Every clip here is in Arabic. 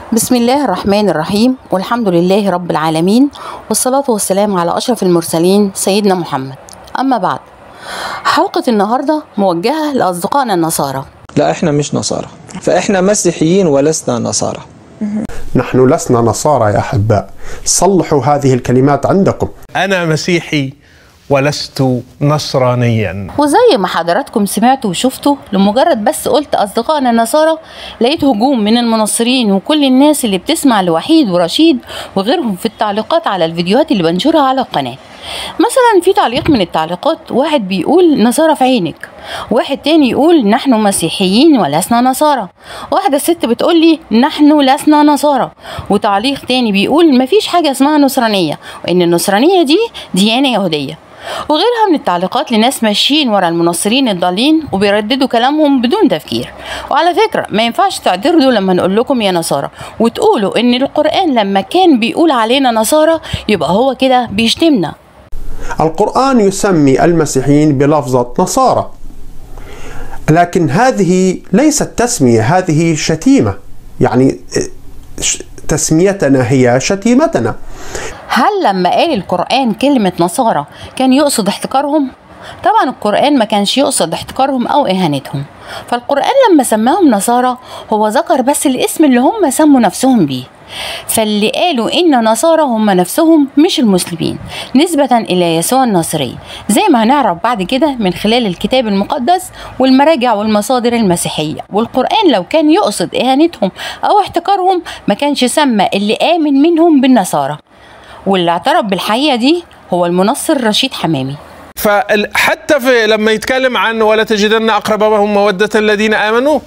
بسم الله الرحمن الرحيم، والحمد لله رب العالمين، والصلاة والسلام على أشرف المرسلين سيدنا محمد. أما بعد، حلقة النهاردة موجهة لأصدقائنا النصارى. لا، احنا مش نصارى، فاحنا مسيحيين ولسنا نصارى. نحن لسنا نصارى يا أحباء، صلحوا هذه الكلمات عندكم. أنا مسيحي ولست نصرانيا. وزي ما حضراتكم سمعتوا وشفتوا، لمجرد بس قلت أصدقائنا النصارى لقيت هجوم من المنصرين وكل الناس اللي بتسمع لوحيد ورشيد وغيرهم في التعليقات على الفيديوهات اللي بنشرها على القناة. مثلا في تعليق من التعليقات، واحد بيقول نصارى في عينك، واحد تاني يقول نحن مسيحيين ولسنا نصارى، واحدة ست بتقول لي نحن لسنا نصارى، وتعليق تاني بيقول مفيش حاجة اسمها نصرانية، وإن النصرانية دي ديانة يهودية، وغيرها من التعليقات لناس ماشيين ورا المنصرين الضالين وبيرددوا كلامهم بدون تفكير. وعلى فكرة ما ينفعش تعترضوا لما نقول لكم يا نصارى وتقولوا ان القرآن لما كان بيقول علينا نصارى يبقى هو كده بيشتمنا. القرآن يسمي المسيحيين بلفظة نصارى، لكن هذه ليست تسمية، هذه شتيمة، يعني تسميتنا هي شتيمتنا. هل لما قال القرآن كلمة نصارى كان يقصد احتقارهم؟ طبعا القرآن ما كانش يقصد احتقارهم أو إهانتهم، فالقرآن لما سماهم نصارى هو ذكر بس الاسم اللي هم سموا نفسهم بيه، فاللي قالوا إن نصارى هم نفسهم مش المسلمين نسبة إلى يسوع الناصري، زي ما هنعرف بعد كده من خلال الكتاب المقدس والمراجع والمصادر المسيحية. والقرآن لو كان يقصد إهانتهم أو احتقارهم ما كانش سمى اللي آمن منهم بالنصارى، واللي اعترف بالحقيقة دي هو المنصر رشيد حمامي. فحتى في لما يتكلم عن ولا تجدن أقربهم مودة الذين آمنوا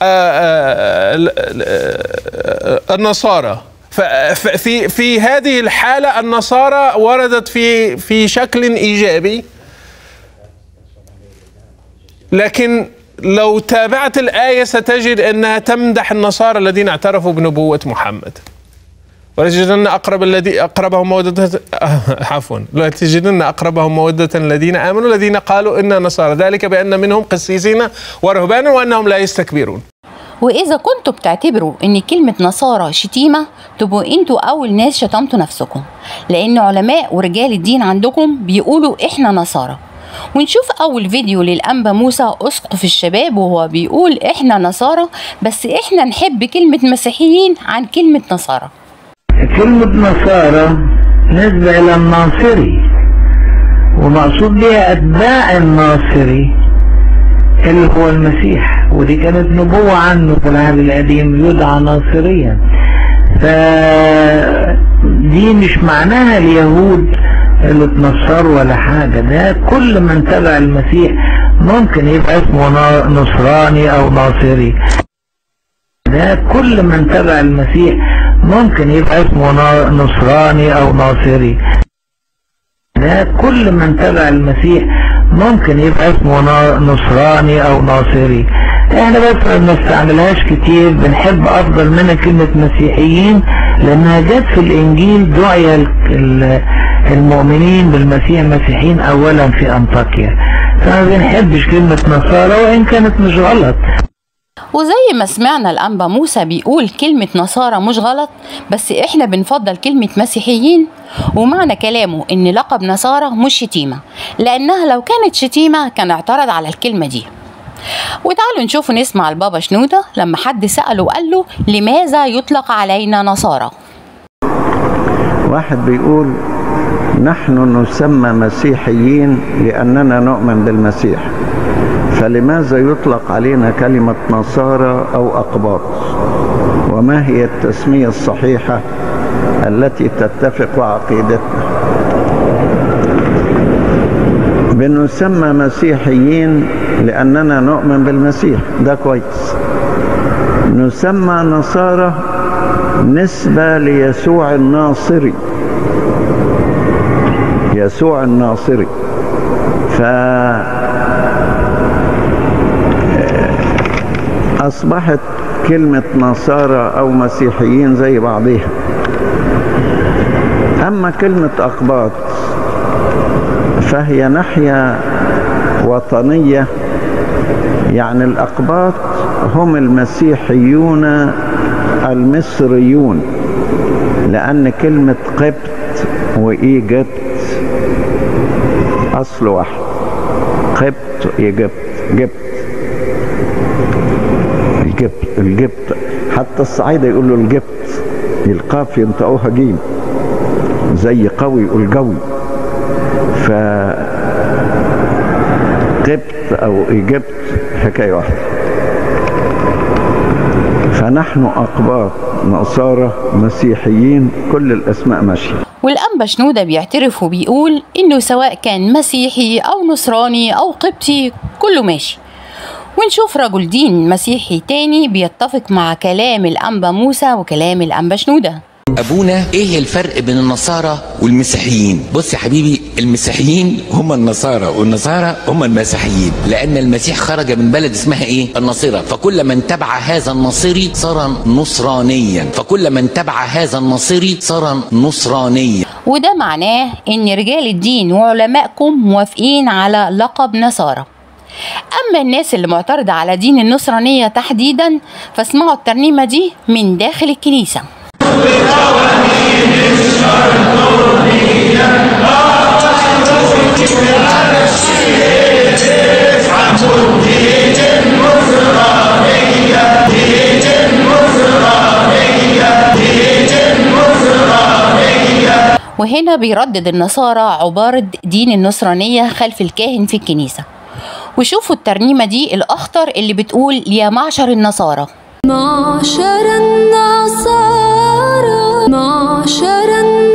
النصارى، في هذه الحالة النصارى وردت في شكل إيجابي، لكن لو تابعت الآية ستجد أنها تمدح النصارى الذين اعترفوا بنبوة محمد. ولا تجدن أقربهم مودة لا تجدن أقربهم مودة الذين آمنوا الذين قالوا إنا نصارى، ذلك بأن منهم قسيسين ورهبانا وأنهم لا يستكبرون. وإذا كنتوا بتعتبروا إن كلمة نصارى شتيمة تبقوا أنتوا أول ناس شتمتوا نفسكم، لأن علماء ورجال الدين عندكم بيقولوا إحنا نصارى. ونشوف أول فيديو للأنبا موسى أسقف الشباب وهو بيقول إحنا نصارى، بس إحنا نحب كلمة مسيحيين عن كلمة نصارى. كلمة نصارى نسبة إلى الناصري، ومقصود بها أتباع الناصري اللي هو المسيح، ودي كانت نبوة عنه في العهد القديم، يدعى ناصريا. فدي مش معناها اليهود اللي اتنصروا ولا حاجة، ده كل من تبع المسيح ممكن يبقى اسمه نصراني أو ناصري، ده كل من تبع المسيح ممكن يبقى اسمه نصراني او ناصري، ده كل من تبع المسيح ممكن يبقى اسمه نصراني او ناصري. احنا بس ما بنستعملهاش كتير، بنحب افضل منها كلمة مسيحيين لانها جت في الانجيل، دعي المؤمنين بالمسيح مسيحيين اولا في انطاكيا، فما بنحبش كلمة نصارى وان كانت مش غلط. وزي ما سمعنا الأنبا موسى بيقول كلمة نصارى مش غلط، بس احنا بنفضل كلمة مسيحيين، ومعنى كلامه ان لقب نصارى مش شتيمة، لانها لو كانت شتيمة كان اعترض على الكلمة دي. وتعالوا نشوف ونسمع البابا شنودة لما حد سأله وقال له لماذا يطلق علينا نصارى. واحد بيقول نحن نسمى مسيحيين لأننا نؤمن بالمسيح، فلماذا يطلق علينا كلمة نصارى أو أقباط؟ وما هي التسمية الصحيحة التي تتفق مع عقيدتنا؟ بنسمى مسيحيين لأننا نؤمن بالمسيح، ده كويس. نسمى نصارى نسبة ليسوع الناصري، يسوع الناصري، أصبحت كلمة نصارى أو مسيحيين زي بعضها. أما كلمة أقباط فهي ناحية وطنية يعني الأقباط هم المسيحيون المصريون، لأن كلمة قبط وإيجبت أصل واحد، قبط إيجبت، الجبت حتى الصعيدة يقولوا الجبت، القاف ينطقوها جيم، زي قوي يقول جوي. ف قبط أو إيجبت حكاية واحدة. فنحن أقباط نصارى مسيحيين، كل الأسماء ماشية. والأنبا شنودة بيعترف وبيقول إنه سواء كان مسيحي أو نصراني أو قبطي كله ماشي. ونشوف رجل دين مسيحي تاني بيتفق مع كلام الأنبا موسى وكلام الأنبا شنودة. أبونا إيه الفرق بين النصارى والمسيحيين؟ بص يا حبيبي، المسيحيين هم النصارى والنصارى هم المسيحيين، لأن المسيح خرج من بلد اسمها إيه؟ الناصرة، فكل من تبع هذا الناصري صار نصرانيا، فكل من تبع هذا الناصري صار نصرانيا. وده معناه إن رجال الدين وعلمائكم موافقين على لقب نصارى. أما الناس اللي معترضة على دين النصرانية تحديدا فاسمعوا الترنيمة دي من داخل الكنيسة. وهنا بيردد النصارى عبارة دين النصرانية خلف الكاهن في الكنيسة. وشوفوا الترنيمة دي الأخطر اللي بتقول يا معشر النصارى. معشر النصارى، معشر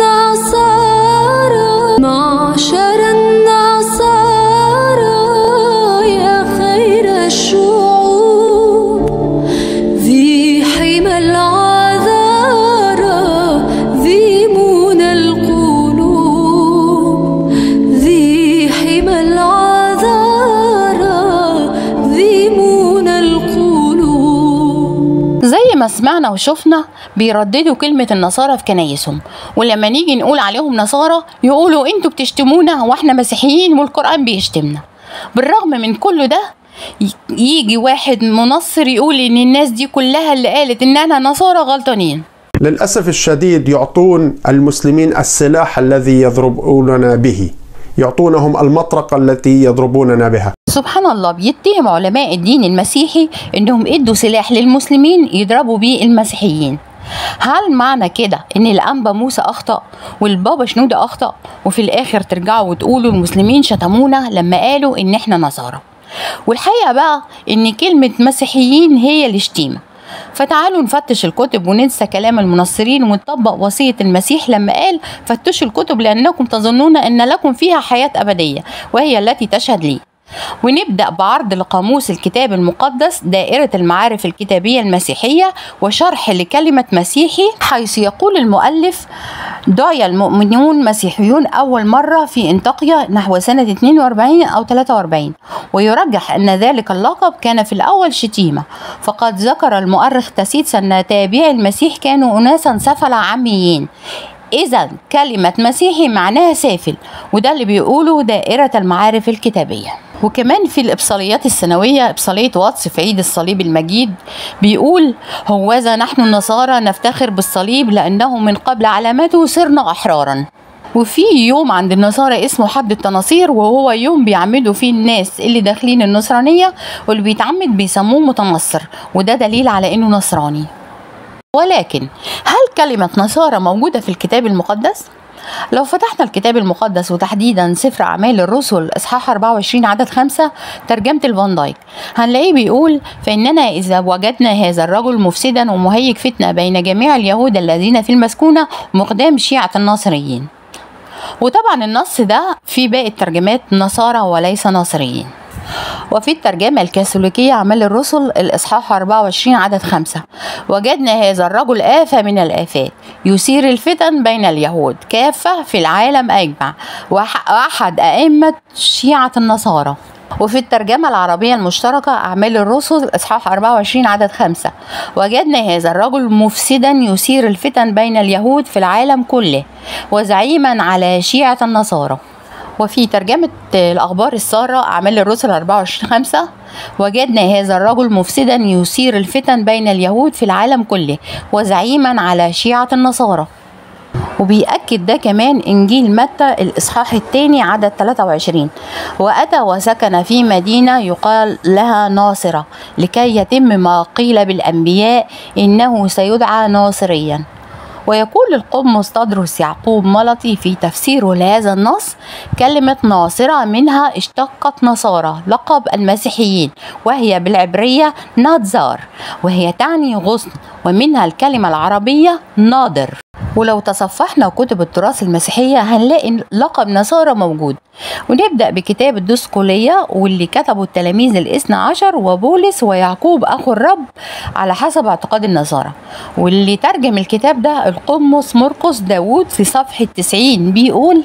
النصارى، معشر النصارى، يا خير الشعوب، ذي حمى العذارى، ذي منى القلوب، ذي حمى العذارى، ذي منى القلوب. زي ما سمعنا وشفنا بيرددوا كلمة النصارى في كنايسهم، ولما نيجي نقول عليهم نصارى يقولوا انتوا بتشتمونا واحنا مسيحيين والقرآن بيشتمنا. بالرغم من كل ده يجي واحد منصر يقول ان الناس دي كلها اللي قالت اننا نصارى غلطانين. للأسف الشديد يعطون المسلمين السلاح الذي يضربوننا به، يعطونهم المطرقة التي يضربوننا بها. سبحان الله، بيتهم علماء الدين المسيحي انهم ادوا سلاح للمسلمين يضربوا بيه المسيحيين. هل معنى كده ان الأنبا موسى اخطأ والبابا شنودة اخطأ وفي الاخر ترجعوا وتقولوا المسلمين شتمونا لما قالوا ان احنا نصارى؟ والحقيقة بقى ان كلمة مسيحيين هي الشتيمة. فتعالوا نفتش الكتب وننسى كلام المنصرين ونطبق وصية المسيح لما قال فتشوا الكتب لأنكم تظنون أن لكم فيها حياة أبدية وهي التي تشهد لي. ونبدأ بعرض لقاموس الكتاب المقدس دائرة المعارف الكتابية المسيحية وشرح لكلمة مسيحي، حيث يقول المؤلف دعي المؤمنون مسيحيون أول مرة في انطاكيا نحو سنة 42 أو 43، ويرجح أن ذلك اللقب كان في الأول شتيمة، فقد ذكر المؤرخ تاسيتس أن تابعي المسيح كانوا أناسا سفلة عاميين. إذا كلمة مسيحي معناها سافل، وده اللي بيقوله دائرة المعارف الكتابية. وكمان في الإبصاليات السنوية إبصالية واتس في عيد الصليب المجيد بيقول هوذا نحن النصارى نفتخر بالصليب لأنه من قبل علامته صرنا أحرارا. وفي يوم عند النصارى اسمه حد التناصير، وهو يوم بيعمدوا فيه الناس اللي داخلين النصرانية، واللي بيتعمد بيسموه متنصر، وده دليل على إنه نصراني. ولكن هل كلمة نصارى موجودة في الكتاب المقدس؟ لو فتحنا الكتاب المقدس وتحديدا سفر أعمال الرسل إصحاح 24 عدد 5 ترجمة الفان دايك، هنلاقيه بيقول فإننا إذا وجدنا هذا الرجل مفسدا ومهيج فتنة بين جميع اليهود الذين في المسكونة مقدام شيعة الناصريين. وطبعا النص ده في باقي الترجمات نصارى وليس ناصريين. وفي الترجمة الكاثوليكية أعمال الرسل الإصحاح 24 عدد 5 وجدنا هذا الرجل آفة من الآفات يثير الفتن بين اليهود كافة في العالم أجمع وأحد أئمة شيعة النصارى. وفي الترجمة العربية المشتركة أعمال الرسل إصحاح 24 عدد 5 وجدنا هذا الرجل مفسدا يثير الفتن بين اليهود في العالم كله وزعيما على شيعة النصارى. وفي ترجمة الأخبار السارة أعمال الرسل 24/5 وجدنا هذا الرجل مفسدا يثير الفتن بين اليهود في العالم كله وزعيما على شيعة النصارى. وبيأكد ده كمان إنجيل متى الإصحاح 2 عدد 23: وأتى وسكن في مدينة يقال لها ناصرة لكي يتم ما قيل بالأنبياء إنه سيدعى ناصريا. ويقول القمص تدرس يعقوب ملطي في تفسيره لهذا النص: كلمة ناصرة منها اشتقت نصارى لقب المسيحيين، وهي بالعبرية ناتزار، وهي تعني غصن، ومنها الكلمة العربية ناضر. ولو تصفحنا كتب التراث المسيحية هنلاقي لقب نصارى موجود. ونبدأ بكتاب الدسقلية واللي كتبه التلاميذ الاثنى عشر وبولس ويعقوب أخو الرب على حسب اعتقاد النصارى، واللي ترجم الكتاب ده القمص مرقس داود في صفحة 90 بيقول: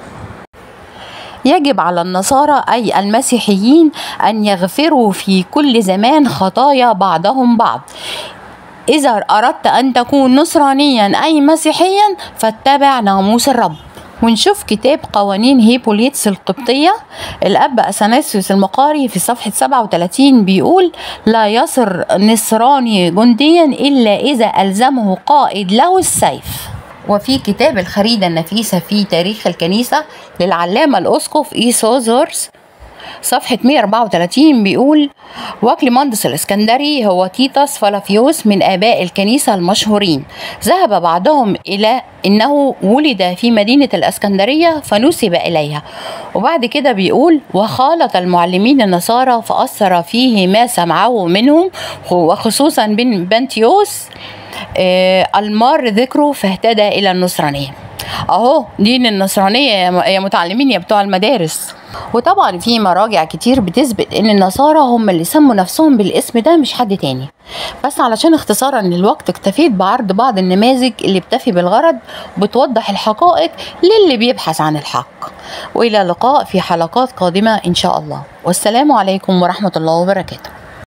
يجب على النصارى أي المسيحيين أن يغفروا في كل زمان خطايا بعضهم بعض. إذا أردت أن تكون نصرانيا أي مسيحيا فاتبع ناموس الرب. ونشوف كتاب قوانين هيبوليتس القبطية الأب أثناسيوس المقاري في صفحة 37 بيقول: لا يصر نصراني جنديا إلا إذا ألزمه قائد له السيف. وفي كتاب الخريدة النفيسة في تاريخ الكنيسة للعلامة الأسقف إيسوزورس صفحة 134 بيقول: وكليماندس الإسكندري هو تيتس فلافيوس من آباء الكنيسة المشهورين. ذهب بعضهم إلى إنه ولد في مدينة الإسكندرية فنسب إليها. وبعد كده بيقول: وخالط المعلمين النصارى فأثر فيه ما سمعه منهم، وخصوصا بنتيوس المار ذكره فاهتدى إلى النصرانية. اهو دين النصرانية يا متعلمين يا بتوع المدارس. وطبعا في مراجع كتير بتثبت ان النصارى هم اللي سموا نفسهم بالاسم ده مش حد تاني، بس علشان اختصارا للوقت اكتفيت بعرض بعض النماذج اللي بتفي بالغرض وبتوضح الحقائق للي بيبحث عن الحق. والى اللقاء في حلقات قادمة ان شاء الله، والسلام عليكم ورحمة الله وبركاته.